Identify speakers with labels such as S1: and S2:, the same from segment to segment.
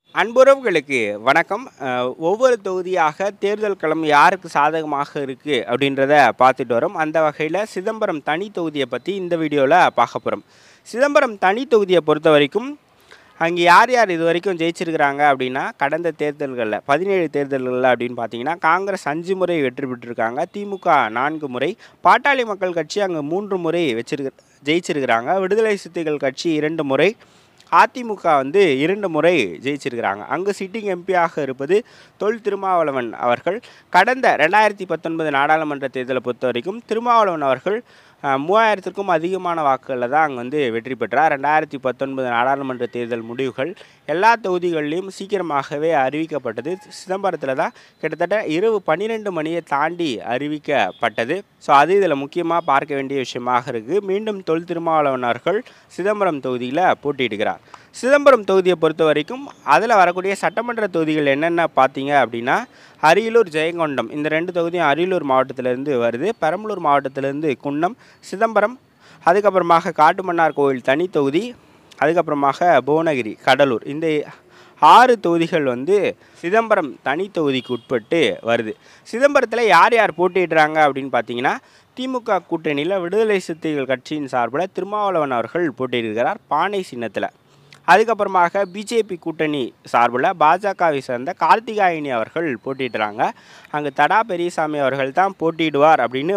S1: அன்புறவுகளுக்கு வணக்கம். ஒவ்வொரு தொகுதியாக தேர்தல் களம் யாருக்கு சாதகமாக இருக்குது அப்படின்றத பார்த்துட்டு வரோம். அந்த வகையில் சிதம்பரம் தனி தொகுதியை பற்றி இந்த வீடியோவில் பார்க்க போகிறோம். சிதம்பரம் தனி தொகுதியை பொறுத்த வரைக்கும் அங்கே யார் யார் இது வரைக்கும் ஜெயிச்சிருக்கிறாங்க அப்படின்னா, கடந்த தேர்தல்களில் 17 தேர்தல்களில் அப்படின்னு பார்த்தீங்கன்னா காங்கிரஸ் 5 முறை வெற்றி பெற்றிருக்காங்க, திமுக 4 முறை, பாட்டாளி மக்கள் கட்சி அங்கே 3 முறை ஜெயிச்சிருக்கிறாங்க, விடுதலை சிறுத்தைகள் கட்சி 2 முறை, அதிமுக 2 முறை ஜெயிச்சிருக்கிறாங்க. அங்கு சிட்டிங் எம்பியாக இருப்பது தொல் திருமாவளவன் அவர்கள். கடந்த 2019 நாடாளுமன்ற தேர்தலை பொறுத்த வரைக்கும் திருமாவளவன் அவர்கள் 3000க்கும் அதிகமான வாக்குகளில் தான் அங்கே வெற்றி பெற்றார். 2019 நாடாளுமன்ற தேர்தல் முடிவுகள் எல்லா தொகுதிகளிலும் சீக்கிரமாகவே அறிவிக்கப்பட்டது. சிதம்பரத்தில் தான் கிட்டத்தட்ட இரவு 12 மணியை தாண்டி அறிவிக்கப்பட்டது. ஸோ அது இதில் முக்கியமாக பார்க்க வேண்டிய விஷயமாக இருக்குது. மீண்டும் தொல் திருமாவளவன் அவர்கள் சிதம்பரம் தொகுதியில் போட்டியிடுகிறார். சிதம்பரம் தொகுதியை பொறுத்த வரைக்கும் அதில் வரக்கூடிய சட்டமன்ற தொகுதிகள் என்னென்ன பார்த்தீங்க அப்படின்னா, அரியலூர், ஜெயங்கொண்டம் இந்த 2 தொகுதியும் அரியலூர் மாவட்டத்திலேருந்து வருது. பெரம்பலூர் மாவட்டத்திலேருந்து குன்னம், சிதம்பரம், அதுக்கப்புறமாக காட்டுமன்னார் கோவில் தனி தொகுதி, அதுக்கப்புறமாக புவனகிரி, கடலூர் இந்த 6 தொகுதிகள் சிதம்பரம் தனி தொகுதிக்கு உட்பட்டு வருது. சிதம்பரத்தில் யார் யார் போட்டியிடுறாங்க அப்படின்னு பார்த்தீங்கன்னா, திமுக கூட்டணியில் விடுதலை சிறுத்தைகள் கட்சியின் சார்பில் திருமாவளவன் அவர்கள் போட்டியிடுகிறார் பானை சின்னத்தில். அதுக்கப்புறமாக பிஜேபி கூட்டணி சார்பில் பாஜகவை சேர்ந்த கார்த்திகாயினி அவர்கள் போட்டியிடுறாங்க. அங்கே தடா பெரியசாமி அவர்கள் தான் போட்டியிடுவார் அப்படின்னு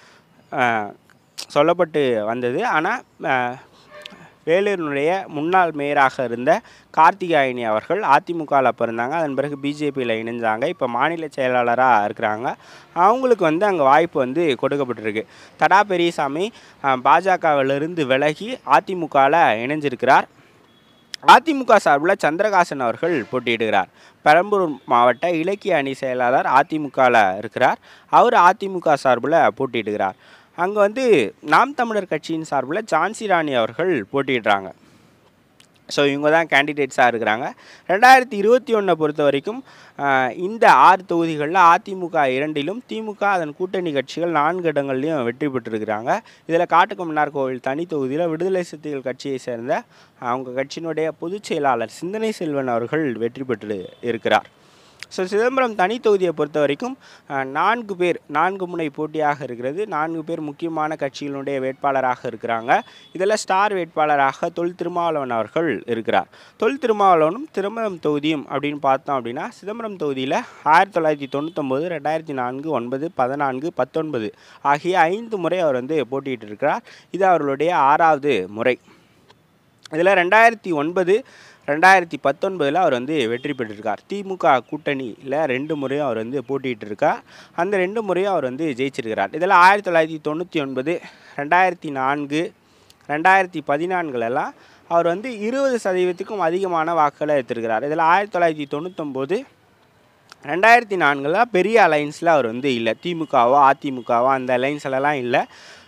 S1: சொல்லப்பட்டு வந்தது. ஆனால் வேலூரினுடைய முன்னாள் மேயராக இருந்த கார்த்திகாயினி அவர்கள் அதிமுகவில் அப்போ இருந்தாங்க. அதன் பிறகு பிஜேபியில் இணைஞ்சாங்க. இப்போ மாநில செயலாளராக இருக்கிறாங்க. அவங்களுக்கு அங்கே வாய்ப்பு கொடுக்கப்பட்டிருக்கு. தடா பெரியசாமி பாஜகவிலிருந்து விலகி அதிமுகவில் இணைஞ்சிருக்கிறார். அதிமுக சார்பில் சந்திரகாசன் அவர்கள் போட்டியிடுகிறார். பெரம்பலூர் மாவட்ட இலக்கிய அணி செயலாளர் அதிமுகவில் இருக்கிறார். அவர் அதிமுக சார்பில் போட்டியிடுகிறார். அங்கே நாம் தமிழர் கட்சியின் சார்பில் ஜான்சி ராணி அவர்கள் போட்டியிடுறாங்க. ஸோ இவங்க தான் கேண்டிடேட்ஸாக இருக்கிறாங்க. 2021 பொறுத்த வரைக்கும் இந்த 6 தொகுதிகளில் அதிமுக 2லும், திமுக அதன் கூட்டணி கட்சிகள் 4 இடங்கள்லையும் வெற்றி பெற்றிருக்கிறாங்க. இதில் காட்டுமன்னார் கோவில் தனி தொகுதியில் விடுதலை சிறுத்தைகள் கட்சியை சேர்ந்த அவங்க கட்சியினுடைய பொதுச் செயலாளர் சிந்தனை செல்வன் அவர்கள் வெற்றி பெற்று இருக்கிறார். ஸோ சிதம்பரம் தனி தொகுதியை பொறுத்த வரைக்கும் 4 முனை போட்டியாக இருக்கிறது. 4 பேர் முக்கியமான கட்சிகளுடைய வேட்பாளராக இருக்கிறாங்க. இதில் ஸ்டார் வேட்பாளராக தொல் திருமாவளவன் அவர்கள் இருக்கிறார். தொல் திருமாவளவனும் சிதம்பரம் தொகுதியும் அப்படின்னு பார்த்தோம் அப்படின்னா, சிதம்பரம் தொகுதியில் 1999, 2004, 9, 14, 19 ஆகிய 5 முறை அவர் போட்டியிட்டு இருக்கிறார். இது அவர்களுடைய 6வது முறை. இதில் 2009, 2019 அவர் வெற்றி பெற்றிருக்கார். திமுக கூட்டணியில் 2 முறையும் அவர் போட்டிட்டு இருக்கார். அந்த 2 முறையும் அவர் ஜெயிச்சிருக்கிறார். இதில் 1999, 2004, 2014 அவர் 20%க்கும் அதிகமான வாக்குகளை எடுத்திருக்கிறார். இதில் 1999, 2004 பெரிய அலைன்ஸில் அவர் இல்லை. திமுகவோ அதிமுகவோ அந்த அலைன்ஸ்லலாம் இல்லை.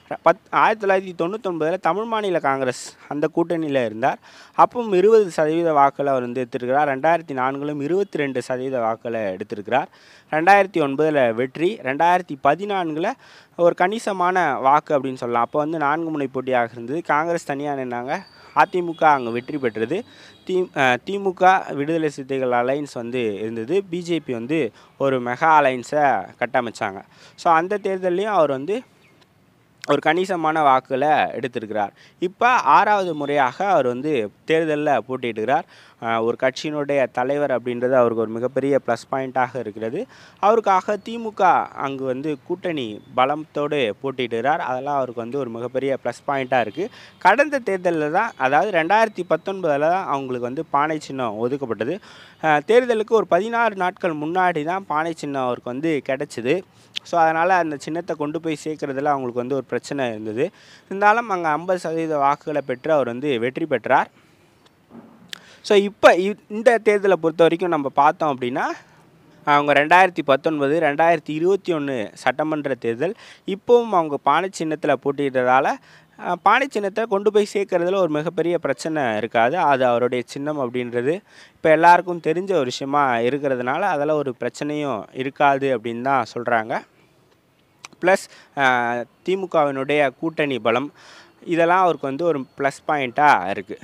S1: 1999 தமிழ் மாநில காங்கிரஸ் அந்த கூட்டணியில் இருந்தார். அப்பவும் 20% வாக்களை அவர் எடுத்திருக்கிறார். 2004 22% வாக்களை எடுத்திருக்கிறார். 2009 வெற்றி. 2014 ஒரு கணிசமான வாக்கு அப்படின்னு சொல்லலாம். அப்போ 4 முனை போட்டியாக இருந்தது. காங்கிரஸ் தனியாக நின்னாங்க, அதிமுக அங்கே வெற்றி பெற்றது. திமுக விடுதலை சிறுத்தைகள் அலைன்ஸ் இருந்தது. பிஜேபி ஒரு மெகா அலைன்ஸை கட்டமைச்சாங்க. ஸோ அந்த தேர்தல்லையும் அவர் ஒரு கணிசமான வாக்குகளை எடுத்திருக்கிறார். இப்போ 6வது முறையாக அவர் தேர்தலில் போட்டியிடுகிறார். ஒரு கட்சியினுடைய தலைவர் அப்படின்றது அவருக்கு ஒரு மிகப்பெரிய ப்ளஸ் பாயிண்ட்டாக இருக்கிறது. அவருக்காக திமுக அங்கு கூட்டணி பலத்தோடு போட்டியிடுகிறார். அதெல்லாம் அவருக்கு ஒரு மிகப்பெரிய ப்ளஸ் பாயிண்ட்டாக இருக்குது. கடந்த தேர்தலில் தான், அதாவது 2019 தான் அவங்களுக்கு பானை சின்னம் ஒதுக்கப்பட்டது. தேர்தலுக்கு ஒரு 16 நாட்கள் முன்னாடி தான் பானை சின்னம் அவருக்கு கிடச்சிது. ஸோ அதனால் அந்த சின்னத்தை கொண்டு போய் சேர்க்குறதுல அவங்களுக்கு ஒரு பிரச்சனை இருந்தது. இருந்தாலும் அங்கே 50% வாக்குகளை பெற்று அவர் வெற்றி பெற்றார். ஸோ இப்போ இந்த தேர்தலை பொறுத்த வரைக்கும் நம்ம பார்த்தோம் அப்படின்னா, அவங்க 2019, 2021 சட்டமன்ற தேர்தல் இப்போவும் அவங்க பானை சின்னத்தில் போட்டியிடுறதால பானை சின்னத்தை கொண்டு போய் சேர்க்கறதுல ஒரு மிகப்பெரிய பிரச்சனை இருக்காது. அது அவருடைய சின்னம் அப்படின்றது இப்போ எல்லாருக்கும் தெரிஞ்ச ஒரு விஷயமா இருக்கிறதுனால அதில் ஒரு பிரச்சனையும் இருக்காது அப்படின்னு தான் சொல்கிறாங்க. ப்ளஸ் திமுகவினுடைய கூட்டணி பலம் இதெல்லாம் அவருக்கு ஒரு ப்ளஸ் பாயிண்ட்டாக இருக்குது.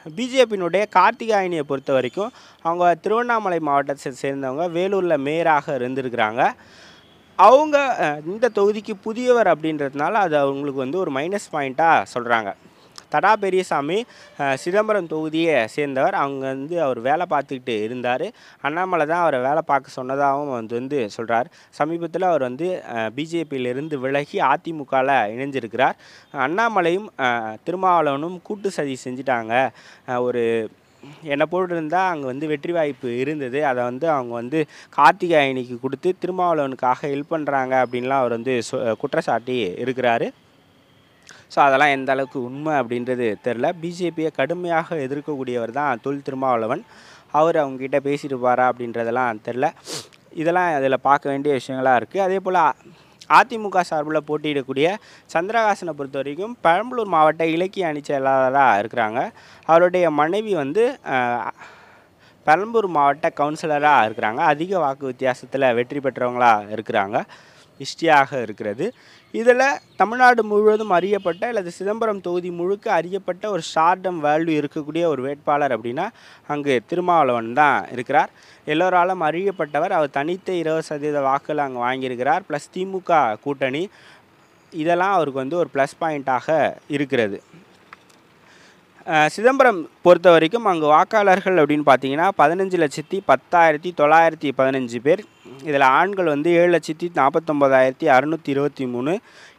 S1: பிஜேபியினுடைய கார்த்திகாயனியை பொறுத்த வரைக்கும் அவங்க திருவண்ணாமலை மாவட்டத்தை சேர்ந்தவங்க, வேலூரில் மேயராக இருந்திருக்கிறாங்க. அவங்க இந்த தொகுதிக்கு புதியவர் அப்படின்றதுனால அது அவங்களுக்கு வந்து ஒரு மைனஸ் பாயிண்ட்டாக சொல்கிறாங்க. தடா பெரியசாமி சிதம்பரம் தொகுதியை சேர்ந்தவர். அவங்க வந்து அவர் வேலை பார்த்துக்கிட்டு இருந்தார். அண்ணாமலை தான் அவரை வேலை பார்க்க சொன்னதாகவும் வந்து சொல்கிறார். சமீபத்தில் அவர் வந்து பிஜேபியிலிருந்து விலகி அதிமுகவில் இணைஞ்சிருக்கிறார். அண்ணாமலையும் திருமாவளவனும் கூட்டு சதி செஞ்சிட்டாங்க. ஒரு என்னை போட்டிருந்தால் அங்கே வந்து வெற்றி வாய்ப்பு இருந்தது. அதை வந்து அவங்க வந்து கார்த்திகாயனிக்கு கொடுத்து திருமாவளவனுக்காக ஹெல்ப் பண்ணுறாங்க அப்படின்லாம் அவர் வந்து குற்றச்சாட்டி இருக்கிறாரு. ஸோ அதெல்லாம் எந்த அளவுக்கு உண்மை அப்படின்றது தெரில. பிஜேபியை கடுமையாக எதிர்க்கக்கூடியவர் தான் தொல் திருமாவளவன். அவர் அவங்ககிட்ட பேசியிருப்பாரா அப்படின்றதெல்லாம் தெரில. இதெல்லாம் அதில் பார்க்க வேண்டிய விஷயங்களாக இருக்குது. அதே போல் அதிமுக சார்பில் போட்டியிடக்கூடிய சந்திரகாசனை பொறுத்த வரைக்கும் பெரம்பலூர் மாவட்ட இலக்கிய அணி செயலாளராக இருக்கிறாங்க. அவருடைய மனைவி வந்து பெரம்பலூர் மாவட்ட கவுன்சிலராக இருக்கிறாங்க. அதிக வாக்கு வித்தியாசத்தில் வெற்றி பெற்றவங்களாக இருக்கிறாங்க. ஹிஸ்டியாக இருக்கிறது. இதில் தமிழ்நாடு முழுவதும் அறியப்பட்ட அல்லது சிதம்பரம் தொகுதி முழுக்க அறியப்பட்ட ஒரு ஷார்டம் வேல்யூ இருக்கக்கூடிய ஒரு வேட்பாளர் அப்படின்னா அங்கு திருமாவளவன் தான் இருக்கிறார். எல்லோராலும் அறியப்பட்டவர். அவர் தனித்த 20% வாக்குகள் அங்கே வாங்கியிருக்கிறார். ப்ளஸ் திமுக கூட்டணி, இதெல்லாம் அவருக்கு வந்து ஒரு ப்ளஸ் பாயிண்ட்டாக இருக்கிறது. சிதம்பரம் பொறுத்த வரைக்கும் அங்கே வாக்காளர்கள் அப்படின்னு பார்த்தீங்கன்னா 15,10,915 பேர். இதில் ஆண்கள் வந்து 7,49,623,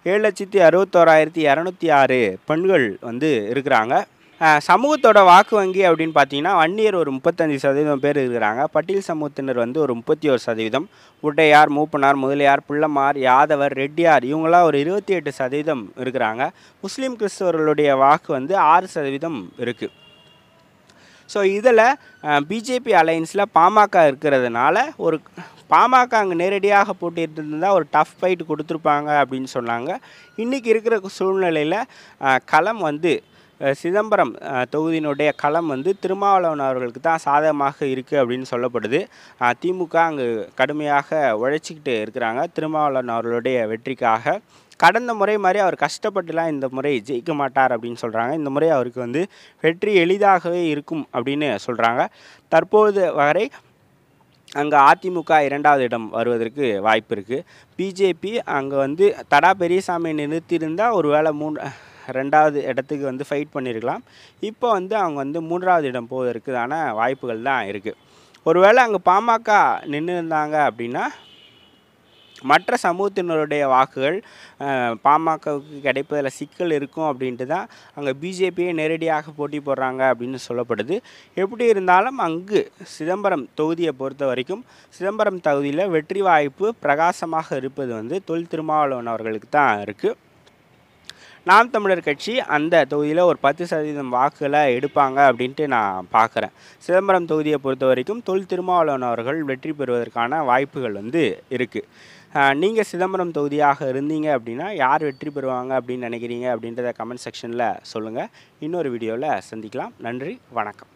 S1: 7,61,206 பெண்கள் வந்து இருக்கிறாங்க. சமூகத்தோட வாக்கு வங்கி அப்படின்னு பார்த்தீங்கன்னா வன்னியர் ஒரு 35% பேர் இருக்கிறாங்க. பட்டியல் சமூகத்தினர் வந்து ஒரு 31%, உடையார், மூப்பனார், முதலியார், பிள்ளமார், யாதவர், ரெட்டியார் இவங்களாம் ஒரு 28% இருக்கிறாங்க. முஸ்லீம் கிறிஸ்தவர்களுடைய வாக்கு வந்து 6% இருக்குது. ஸோ இதில் பிஜேபி அலையன்ஸில் பாமக இருக்கிறதுனால ஒரு பாமக அங்கே நேரடியாக போட்டிட்டு இருந்தால் ஒரு டஃப் ஃபைட் கொடுத்துருப்பாங்க அப்படின்னு சொன்னாங்க. இன்றைக்கி இருக்கிற சூழ்நிலையில் களம் வந்து சிதம்பரம் தொகுதியினுடைய களம் வந்து திருமாவளவன் அவர்களுக்கு தான் சாதகமாக இருக்குது அப்படின்னு சொல்லப்படுது. திமுக அங்கு கடுமையாக உழைச்சிக்கிட்டு இருக்கிறாங்க திருமாவளவன் அவர்களுடைய வெற்றிக்காக. கடந்த முறை மாதிரி அவர் கஷ்டப்பட்டுலாம் இந்த முறை ஜெயிக்க மாட்டார் அப்படின்னு சொல்கிறாங்க. இந்த முறை அவருக்கு வந்து வெற்றி எளிதாகவே இருக்கும் அப்படின்னு சொல்கிறாங்க. தற்போது வரை அங்கே அதிமுக 2வது இடம் வருவதற்கு வாய்ப்பு இருக்குது. பிஜேபி அங்கே வந்து தடா பெரியசாமி நிறுத்தியிருந்தால் ஒரு வேளை 2வது இடத்துக்கு வந்து ஃபைட் பண்ணியிருக்கலாம். இப்போ வந்து அவங்க வந்து 3வது இடம் போவதற்கான வாய்ப்புகள் தான் இருக்குது. ஒருவேளை அங்கே பாமக நின்று இருந்தாங்க அப்படின்னா மற்ற சமூகத்தினருடைய வாக்குகள் பாமகவுக்கு கிடைப்பதில் சிக்கல் இருக்கும் அப்படின்ட்டு தான் அங்கே பிஜேபியை நேரடியாக போட்டி போடுறாங்க அப்படின்னு சொல்லப்படுது. எப்படி இருந்தாலும் அங்கு சிதம்பரம் தொகுதியை பொறுத்த வரைக்கும் சிதம்பரம் தொகுதியில் வெற்றி வாய்ப்பு பிரகாசமாக இருப்பது வந்து தொல் திருமாவளவன் அவர்களுக்கு தான் இருக்குது. நாம் தமிழர் கட்சி அந்த தொகுதியில் ஒரு 10% வாக்குகளை எடுப்பாங்க அப்படின்ட்டு நான் பார்க்குறேன். சிதம்பரம் தொகுதியை பொறுத்த வரைக்கும் தொல் திருமாவளவன் அவர்கள் வெற்றி பெறுவதற்கான வாய்ப்புகள் வந்து இருக்குது. நீங்கள் சிதம்பரம் தொகுதியாக இருந்தீங்க அப்படின்னா யார் வெற்றி பெறுவாங்க அப்படின்னு நினைக்கிறீங்க அப்படின்றத கமெண்ட் செக்ஷனில் சொல்லுங்கள். இன்னொரு வீடியோவில் சந்திக்கலாம். நன்றி, வணக்கம்.